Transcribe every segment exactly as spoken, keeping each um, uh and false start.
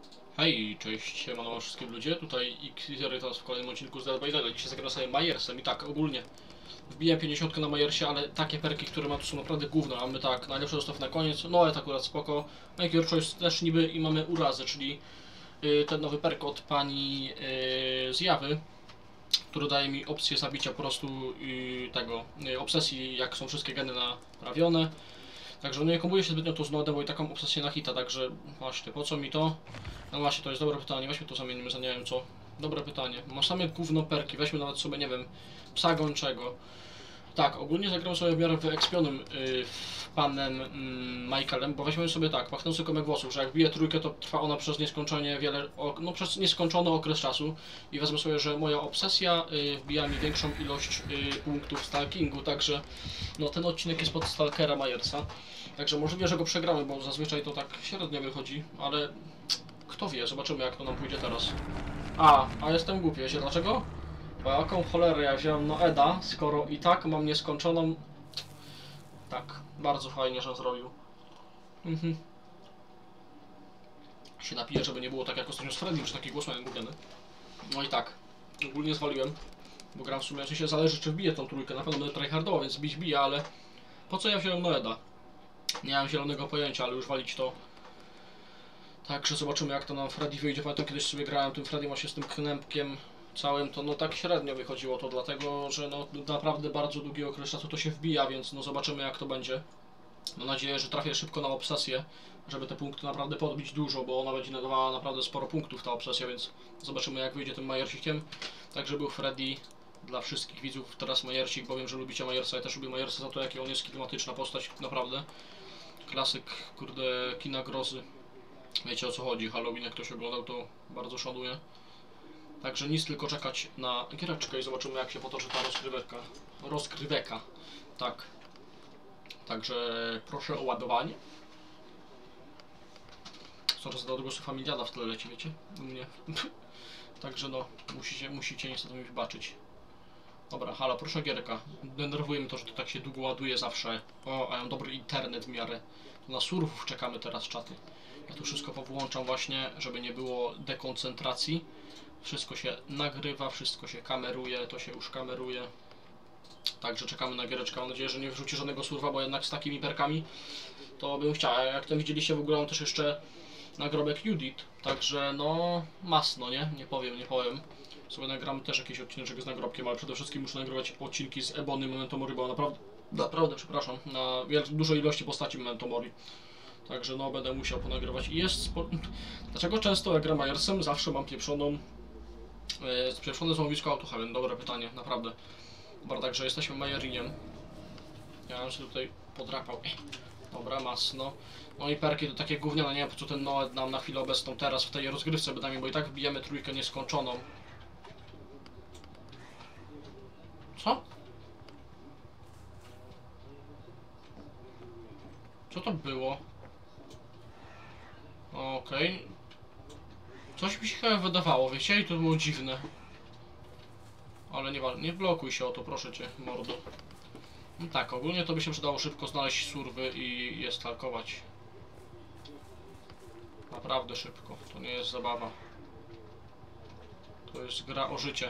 Hej, cześć, siemano wszystkim ludzie, tutaj X-Zero w kolejnym odcinku z Dead by Daylight. Dzisiaj zagram sobie Majersem i tak, ogólnie wbiłem pięćdziesiąt na Majersie, ale takie perki, które ma tu są naprawdę gówno. Mamy tak, najlepszy dostaw na koniec, no ale tak akurat spoko. Make Your Choice też niby i mamy urazę, czyli yy, ten nowy perk od pani yy, z Jawy, który daje mi opcję zabicia po prostu yy, tego, yy, obsesji, jak są wszystkie geny naprawione. Także no nie kombuje się zbytnio to z nodem, bo i taką obsesję na hita, także właśnie, po co mi to? No właśnie, to jest dobre pytanie, weźmy to zamienimy za nie wiem co. Dobre pytanie. Mam same gówno perki, weźmy nawet sobie, nie wiem, psa gończego. Tak, ogólnie zagram sobie w miarę wyekspionym yy, panem yy, Michaelem, bo weźmiemy sobie tak, machnący komek włosów, że jak bije trójkę, to trwa ona przez nieskończenie wiele, no przez nieskończony okres czasu. I wezmę sobie, że moja obsesja yy, wbija mi większą ilość yy, punktów stalkingu, także no ten odcinek jest pod Stalkera Majersa. Także możliwe, że go przegramy, bo zazwyczaj to tak średnio wychodzi, ale kto wie, zobaczymy jak to nam pójdzie teraz. A, a jestem głupi, wiecie dlaczego? Bo jaką cholerę ja wziąłem no Eda, skoro i tak mam nieskończoną... Tak, bardzo fajnie, że zrobił. Mhm. Się napiję, żeby nie było tak jak ostatnio z Freddym, że taki głos miałem gubiony. No i tak, ogólnie zwaliłem, bo gram w sumie, w się zależy czy wbiję tą trójkę, na pewno będę tryhardował, więc bić bije, ale... Po co ja wziąłem Noeda? Nie mam zielonego pojęcia, ale już walić to... Także zobaczymy jak to nam Freddy wyjdzie. Pamiętam kiedyś sobie grałem tym Freddy właśnie z tym knępkiem całym, to no tak średnio wychodziło to, dlatego że no naprawdę bardzo długi okres czasu to się wbija, więc no zobaczymy jak to będzie. Mam nadzieję, że trafię szybko na obsesję, żeby te punkty naprawdę podbić dużo, bo ona będzie nadawała naprawdę sporo punktów ta obsesja, więc zobaczymy jak wyjdzie tym Majersikiem. Także był Freddy dla wszystkich widzów, teraz Majersik, bo wiem, że lubicie Majersa, ja też lubię Majersa za to, jaki on jest klimatyczna postać, naprawdę. Klasyk, kurde, kina grozy. Wiecie o co chodzi, Halloween jak ktoś oglądał to bardzo szanuję. Także nic, tylko czekać na giereczkę i zobaczymy jak się potoczy ta rozgryweka. Rozgryweka, tak. Także proszę o ładowanie. Coraz do odgłosu familiada w tle leci, wiecie? U mnie. Także no, musicie, musicie niestety mi wybaczyć. Dobra, halo, proszę gierka. Denerwuje mnie to, że to tak się długo ładuje zawsze. O, a ja mam dobry internet w miarę. To na surfów czekamy teraz, czaty. Ja tu wszystko powłączam właśnie, żeby nie było dekoncentracji. Wszystko się nagrywa, wszystko się kameruje, to się już kameruje. Także czekamy na giereczkę. Mam nadzieję, że nie wrzuci żadnego surfa, bo jednak z takimi perkami to bym chciał. A jak tam widzieliście, w ogóle mam też jeszcze nagrobek Judith. Także no, masno, nie? Nie powiem, nie powiem. Sobie nagramy też jakiś odcinek z nagrobkiem, ale przede wszystkim muszę nagrywać odcinki z Ebony Memento Mori, bo naprawdę, naprawdę, przepraszam, na dużej ilości postaci Memento Mori. Także no, będę musiał ponagrywać. I jest... Spo... Dlaczego często jak gram Majersem zawsze mam pieprzoną... Yy, pieprzone złomowisko autohaven? Dobre pytanie, naprawdę. Dobra, także jesteśmy Majeriniem. Ja bym się tutaj podrapał. Dobra, masno. No i perki to takie gówniane, nie wiem po co ten Noed nam na chwilę obecną teraz w tej rozgrywce by bo i tak wbijemy trójkę nieskończoną. Co? Co to było? Okej. Okay. Coś mi się chyba wydawało, wiecie? I to było dziwne. Ale nie, nie blokuj się o to, proszę cię, mordo. No tak, ogólnie to by się przydało szybko znaleźć surwy i je stalkować. Naprawdę szybko, to nie jest zabawa. To jest gra o życie.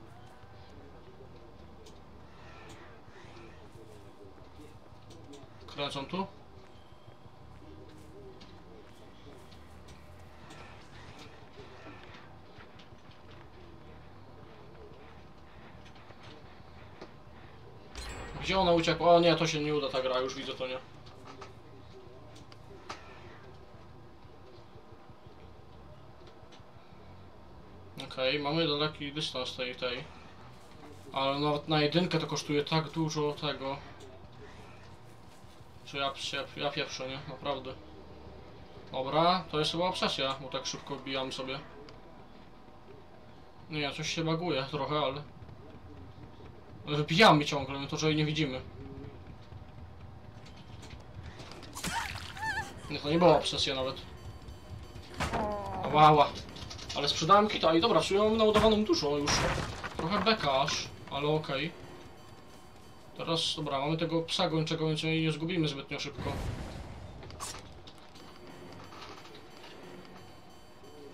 Kręcą tu? Gdzie ona uciekła? O nie, to się nie uda ta gra, już widzę to nie. Okej, okay, mamy daleki dystans tej, tej. Ale nawet na jedynkę to kosztuje tak dużo tego. Że ja, ja, ja pieprzę, nie? Naprawdę. Dobra, to jest chyba obsesja, bo tak szybko wbijam sobie. Nie, coś się baguje trochę, ale... Wybijamy ciągle, my to że jej nie widzimy. Nie, to nie była obsesja nawet. Wała. Ale sprzedałem kita i dobra, w sumie mam naładowaną dużo już. Trochę beka aż, ale okej. Okay. Teraz, dobra, mamy tego psa gończego, więc nie zgubimy zbytnio szybko.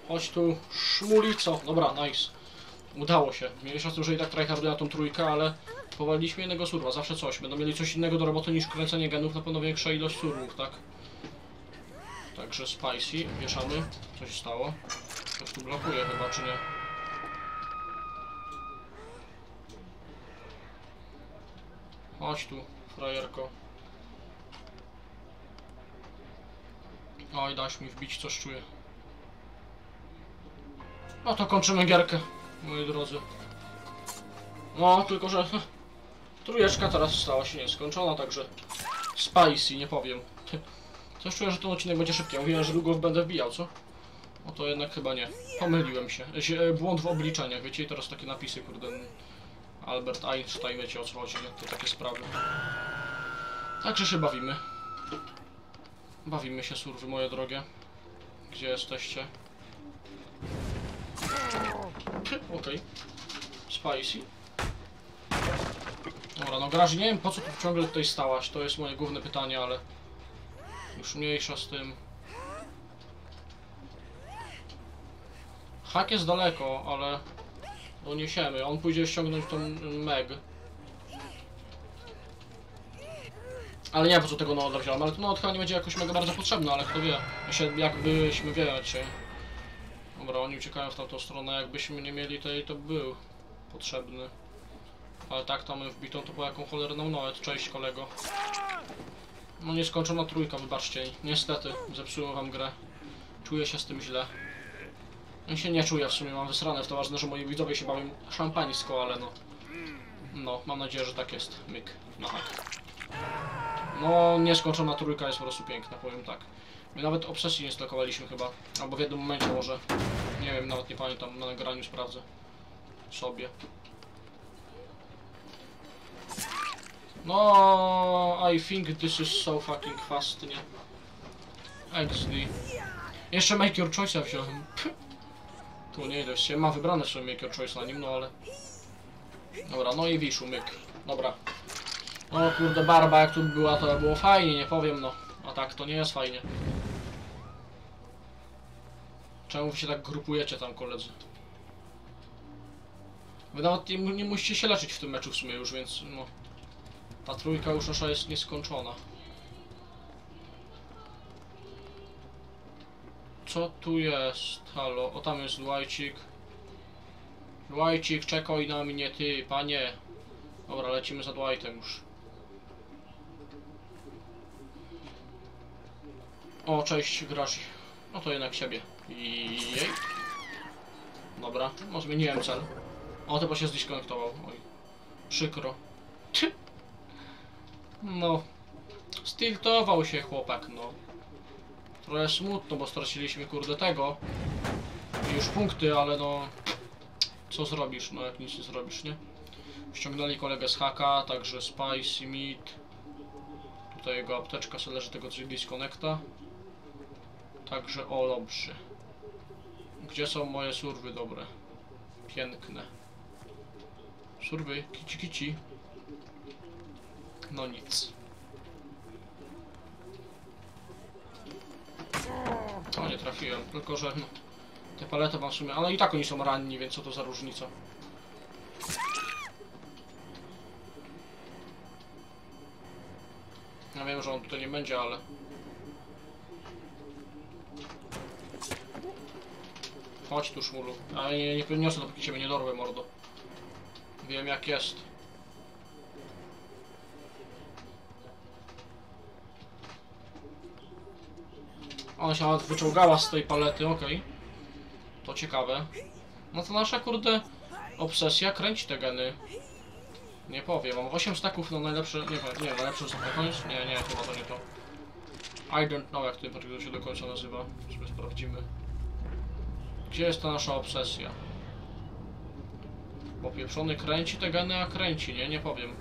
Chodź tu, szmulico. Dobra, nice. Udało się. Mieliśmy z tym, że i tak tryharduję na tą trójkę, ale powaliliśmy jednego surwa. Zawsze coś. Będą mieli coś innego do roboty niż kręcenie genów, na pewno większa ilość surwów, tak? Także spicy, wieszamy. Co się stało? Ktoś tu blokuje chyba, czy nie? Chodź tu, frajerko. Oj, daś mi wbić, coś czuję. No to kończymy gierkę, moi drodzy. No, tylko że trójeczka teraz stała się nieskończona, także spicy, nie powiem. Coś czuję, że ten odcinek będzie szybki. Ja mówiłem, że długo będę wbijał, co? No to jednak chyba nie. Pomyliłem się. Błąd w obliczeniach, wiecie? I teraz takie napisy, kurde. Albert Einstein, wiecie o co chodzi, nie? To takie sprawy. Także się bawimy. Bawimy się, surwy moje drogie. Gdzie jesteście? Okej. Okay. Spicy. Dobra, no Graży, nie wiem po co tu ciągle tutaj stałaś, to jest moje główne pytanie, ale... Już mniejsza z tym. Hak jest daleko, ale... Doniesiemy, on pójdzie ściągnąć tą Meg. Ale nie wiem po co tego Noda wziąłem, ale to Nod chyba nie będzie jakoś mega bardzo potrzebny, ale kto wie. Się, jakbyśmy wiecie. Dobra, oni uciekają w tamtą stronę, jakbyśmy nie mieli tej, to był potrzebny. Ale tak, tam wbitą to po jaką cholerną Noet. Cześć kolego. No nieskończona trójka, wybaczcie. Niestety, zepsułem wam grę. Czuję się z tym źle. Ja się nie czuję w sumie, mam wysrane w to, ważne, że moi widzowie się bawią szampańsko, ale no... No, mam nadzieję, że tak jest. Myk. No tak. No, nieskończona trójka jest po prostu piękna, powiem tak. My nawet obsesji nie stakowaliśmy chyba. Albo w jednym momencie może. Nie wiem, nawet nie pamiętam, na nagraniu sprawdzę. Sobie. No, I think this is so fucking fast, nie? X D. Jeszcze Make Your Choice'a wziąłem. Tu nie idę się, ma wybrane sobie Make Your Choice na nim, no ale... Dobra, no i Wiszu, myk. Dobra. No kurde, barba jak tu była, to było fajnie, nie powiem, no. A tak, to nie jest fajnie. Czemu wy się tak grupujecie tam, koledzy? Wy nawet nie, nie musicie się leczyć w tym meczu w sumie już, więc no... Ta trójka już nasza jest nieskończona. Co tu jest? Halo, o tam jest Dwightik. Dwightik, czekaj na mnie, ty, panie. Dobra, lecimy za Dwightem już. O, cześć, grasz. No to jednak siebie. I jej. Dobra, no zmieniłem cel. O, chyba się zdiskonektował. Oj, przykro. No, stiltował się chłopak, no. Trochę smutno, bo straciliśmy kurde tego. I już punkty, ale no... Co zrobisz, no jak nic nie zrobisz, nie? Ściągnęli kolegę z haka, także Spicy Meat. Tutaj jego apteczka sobie leży tego disconnecta. Także o, dobrze. Gdzie są moje surwy dobre? Piękne. Surwy, kici kici. No nic. O, nie trafiłem, tylko że no, te palety mam w sumie, ale i tak oni są ranni, więc co to za różnica? Ja wiem, że on tutaj nie będzie, ale... Chodź tu, szmulu. Ale nie, nie podniosę, dopóki ciebie nie dorwę, mordo. Wiem jak jest. Ona się nawet wyczołgała z tej palety, okej. Okay. To ciekawe. No to nasza, kurde, obsesja kręci te geny. Nie powiem, mam osiem staków na najlepsze... Nie, nie, najlepsze są na koniec? Nie, nie, chyba to nie to. I don't know, jak to się do końca nazywa. Sobie sprawdzimy. Gdzie jest ta nasza obsesja? Popieprzony kręci te geny, a kręci, nie? Nie powiem.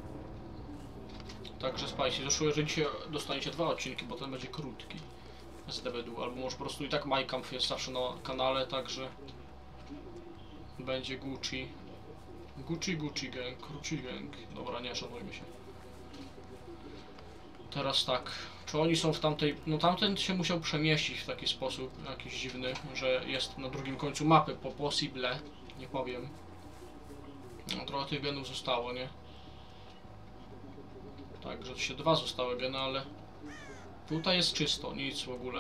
Także Spicy, zresztą jeżeli dzisiaj dostaniecie dwa odcinki, bo ten będzie krótki. Z D V D, albo może po prostu i tak MyCamp jest zawsze na kanale, także... Będzie Gucci. Gucci, Gucci Gang, Gucci Gang. Dobra, nie szanujmy się. Teraz tak, Czy oni są w tamtej... No tamten się musiał przemieścić w taki sposób, jakiś dziwny, że jest na drugim końcu mapy, po possible, nie powiem. No trochę tych genów zostało, nie? Tak, że się dwa zostały geny, ale... Tutaj jest czysto, nic w ogóle.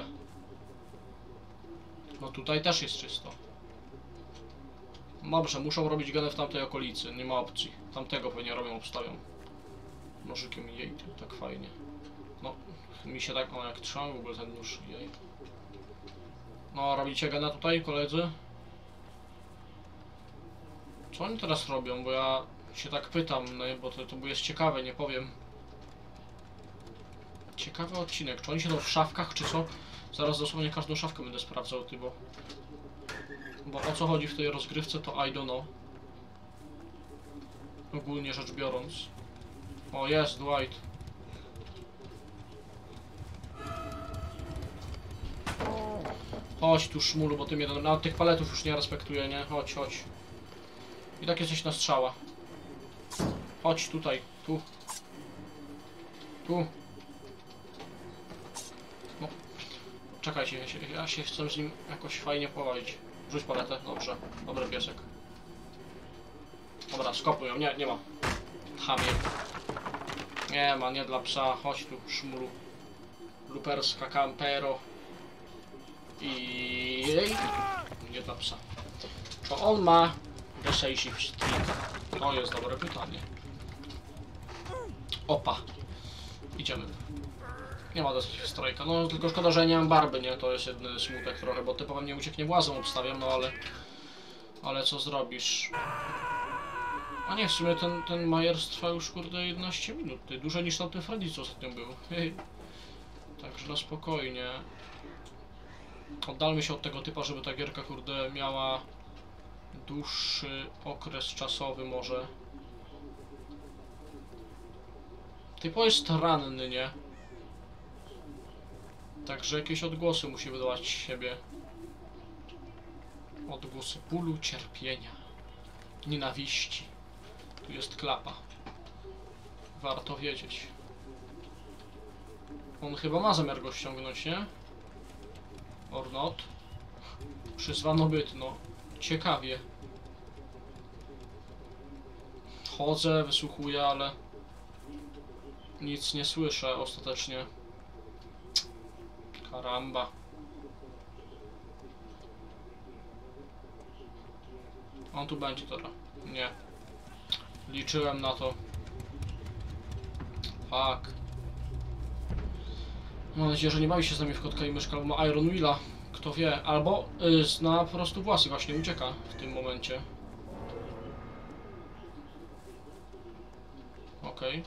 No tutaj też jest czysto. Dobrze, muszą robić geny w tamtej okolicy, nie ma opcji. Tamtego pewnie robią, obstawią. Nożykiem jej, tak fajnie. No, mi się tak, o jak trzymam w ogóle ten nóż, jej. No, robicie gena tutaj, koledzy? Co oni teraz robią, bo ja się tak pytam, no, bo to, to jest ciekawe, nie powiem. Ciekawy odcinek, czy oni siedzą w szafkach, czy co? Zaraz dosłownie każdą szafkę będę sprawdzał, ty, bo... Bo o co chodzi w tej rozgrywce, to I don't know. Ogólnie rzecz biorąc. O, jest Dwight. Chodź tu, szmulu, bo ty mnie... Nawet tych paletów już nie respektuję, nie? Chodź, chodź. I tak jesteś na strzała. Chodź tutaj, tu. Tu. No. Czekajcie, ja się, ja się chcę z nim jakoś fajnie powadzić. Rzuć paletę, dobrze. Dobry piesek. Dobra, skopuj ją, nie, nie ma. Chamie. Nie ma, nie dla psa. Chodź tu, szmulu. Luperska campero. I... Nie dla psa. Czy on ma decisive streak? To jest dobre pytanie. Opa. Idziemy. Nie ma decisive strike'a. No tylko szkoda, że nie mam barby, nie? To jest jedyny smutek trochę, bo typowo mnie ucieknie władzą obstawiam, no ale... Ale co zrobisz? A nie, w sumie ten, ten Myers trwa już kurde jedenaście minut. Ty, dłużej niż tamten Freddy, co ostatnio był. Także na spokojnie. Oddalmy się od tego typa, żeby ta gierka kurde miała dłuższy okres czasowy może. Typo jest ranny, nie? Także jakieś odgłosy musi wydawać z siebie. Odgłosy bólu, cierpienia, nienawiści. Tu jest klapa. Warto wiedzieć. On chyba ma zamiar go ściągnąć, nie? Or not. Przyzwano byt, no. Ciekawie. Chodzę, wysłuchuję, ale... Nic nie słyszę ostatecznie. Karamba. On tu będzie teraz. Nie. Liczyłem na to. Fuck. Mam nadzieję, że nie bawi się z nami w kotka i myszka, albo ma Iron Willa. Kto wie. Albo y, zna po prostu własy, właśnie ucieka w tym momencie. Okej. Okay.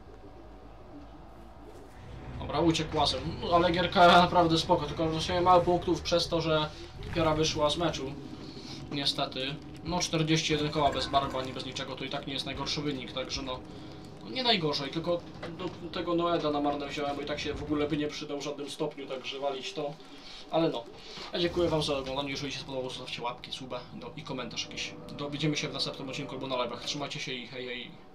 Dobra, uciekł łasem. No, ale gierka naprawdę spoko, tylko właśnie mało punktów przez to, że piora wyszła z meczu. Niestety. No czterdzieści jeden koła bez barba, ani bez niczego, to i tak nie jest najgorszy wynik, także no... no nie najgorzej, tylko do tego Noeda na marne wziąłem, bo i tak się w ogóle by nie przydał w żadnym stopniu, także walić to. Ale no. Ja dziękuję wam za oglądanie, jeżeli się spodobało, zostawcie łapki, suba no, i komentarz jakiś. Do, widzimy się w następnym odcinku albo na live'ach. Trzymajcie się i hej hej.